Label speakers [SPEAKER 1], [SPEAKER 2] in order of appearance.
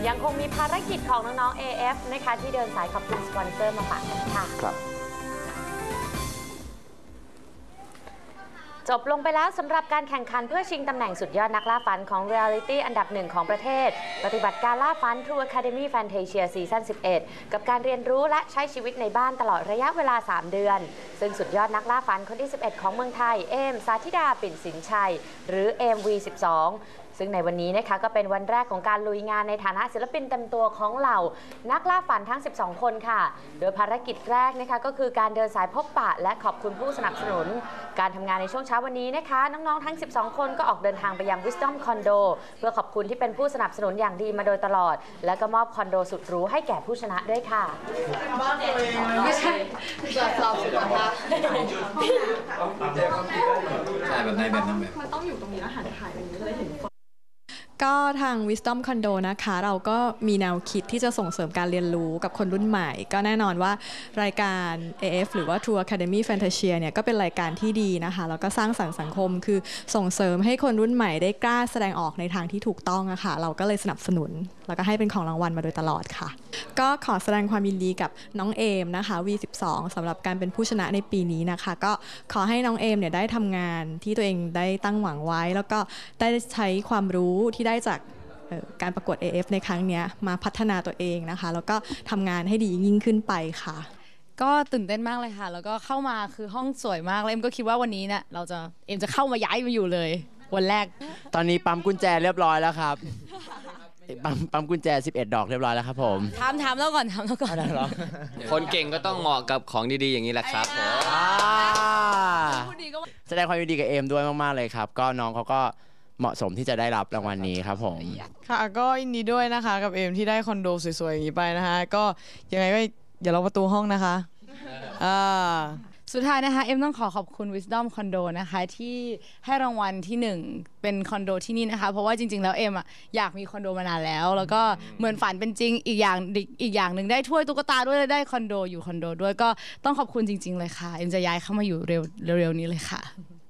[SPEAKER 1] ยังคงมีภารกิจของน้องๆ AF นะคะที่เดินสายขอบคุณสปอนเซอร์มาฝากกันค่ะครับจบลงไปแล้วสำหรับการแข่งขันเพื่อชิงตำแหน่งสุดยอดนักล่าฝันของ Reality อันดับ1ของประเทศปฏิบัติการล่าฝัน True Academy Fantasia ซีซั่น 11 กับการเรียนรู้และใช้ชีวิตในบ้านตลอดระยะเวลา 3 เดือนซึ่งสุดยอดนักล่าฝันคนที่ 11 ของเมืองไทยเอมสาธิดาปิ่นสินชัยหรือเอม V12 ซึ่งในวันนี้นะคะก็เป็นวันแรกของการลุยงานในฐานะศิลปินเต็มตัวของเหล่านักล่าฝันทั้ง 12 คนค่ะโดยภารกิจแรกนะคะก็คือการเดินสายพบปะและขอบคุณผู้สนับสนุนการทำงานในช่วงเช้าวันนี้นะคะน้องๆทั้ง 12 คนก็ออกเดินทางไปยัง Wisdom Condo เพื่อขอบคุณที่เป็นผู้สนับสนุนอย่างดีมาโดยตลอดและก็มอบคอนโดสุดหรูให้แก่ผู้ชนะด้วยค่ะ
[SPEAKER 2] ไม่ใช่สอบสุดนะคะ
[SPEAKER 3] ใช่แบบในแบบนั้นแบบ
[SPEAKER 2] มันต้องอยู่ตรงนี้แล้วหันถ่ายแบบนี้เลยเห็น
[SPEAKER 4] ก็ทาง Wisdom Condo นะคะเราก็มีแนวคิดที่จะส่งเสริมการเรียนรู้กับคนรุ่นใหม่ก็แน่นอนว่ารายการ AF หรือว่า True Academy Fantasia เนี่ยก็เป็นรายการที่ดีนะคะแล้วก็สร้างสรรค์สังคมคือส่งเสริมให้คนรุ่นใหม่ได้กล้าแสดงออกในทางที่ถูกต้องอะค่ะเราก็เลยสนับสนุนแล้วก็ให้เป็นของรางวัลมาโดยตลอดค่ะก็ขอแสดงความยินดีกับน้องเอมนะคะ V12 สำหรับการเป็นผู้ชนะในปีนี้นะคะก็ขอให้น้องเอมเนี่ยได้ทำงานที่ตัวเองได้ตั้งหวังไว้แล้วก็ได้ใช้ความรู้ที่ได้จากการประกวด AF ในครั้งนี้มาพัฒนาตัวเองนะคะแล้วก็ทำงานให้ดียิ่งขึ้นไปค่ะ
[SPEAKER 5] ก็ตื่นเต้นมากเลยค่ะแล้วก็เข้ามาคือห้องสวยมากเลยเอ็มก็คิดว่าวันนี้เนี่ยเอ็มจะเข้ามาย้ายมาอยู่เลยวันแรก
[SPEAKER 6] ตอนนี้ปั๊มกุญแจเรียบร้อยแล้วครับปั๊มกุญแจ11 ดอกเรียบร้อยแล้วครับผม
[SPEAKER 5] ถามแล้วก่อน
[SPEAKER 3] คนเก่งก็ต้องเหมาะกับของดีๆอย่างนี้แหละครับ
[SPEAKER 6] แสดงความยินดีกับเอมด้วยมากๆเลยครับก็น้องเขาก็เหมาะสมที่จะได้รับรางวัลนี้ครับผม
[SPEAKER 7] ค่ะก็ยินดีด้วยนะคะกับเอมที่ได้คอนโดสวยๆอย่างนี้ไปนะคะก็ยังไงก็อย่าล็อกประตูห้องนะคะ
[SPEAKER 5] สุดท้ายนะคะเอ็มต้องขอบคุณ Wisdom Condo นะคะที่ให้รางวัลที่1เป็นคอนโดที่นี่นะคะเพราะว่าจริงๆแล้วเอ็มอยากมีคอนโดมานานแล้วก็เหมือนฝันเป็นจริงอีกอย่างหนึ่งได้ถ้วยตุ๊กตาด้วยได้คอนโดอยู่คอนโดด้วยก็ต้องขอบคุณจริงๆเลยค่ะเอ็มจะย้ายเข้ามาอยู่เร็วๆนี้เลยค่ะ